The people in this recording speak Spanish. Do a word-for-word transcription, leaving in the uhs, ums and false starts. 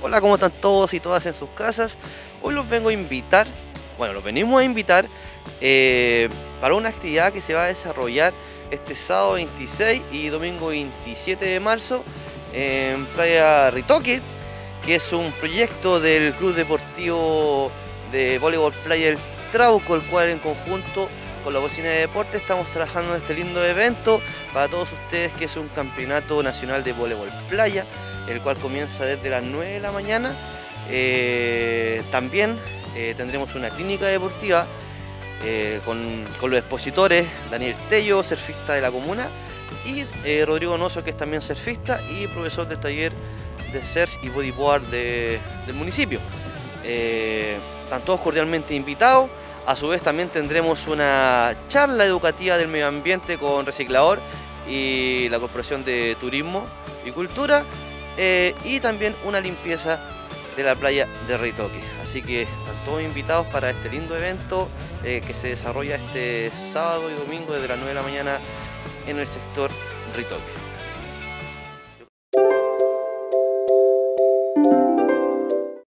Hola, ¿cómo están todos y todas en sus casas? Hoy los vengo a invitar, bueno, los venimos a invitar eh, para una actividad que se va a desarrollar este sábado veintiséis y domingo veintisiete de marzo en Playa Ritoque, que es un proyecto del Club Deportivo de Voleibol Playa El Trauco, el cual en conjunto con la Oficina de Deportes estamos trabajando en este lindo evento para todos ustedes, que es un campeonato nacional de voleibol playa, el cual comienza desde las nueve de la mañana. Eh, también eh, tendremos una clínica deportiva eh, con, con los expositores Daniel Tello, surfista de la comuna, y eh, Rodrigo Noso, que es también surfista y profesor del taller de surf y bodyboard de, del municipio. Eh, están todos cordialmente invitados. A su vez también tendremos una charla educativa del medio ambiente con Reciclador y la Corporación de Turismo y Cultura, eh, y también una limpieza de la playa de Ritoque. Así que están todos invitados para este lindo evento eh, que se desarrolla este sábado y domingo desde las nueve de la mañana en el sector Ritoque.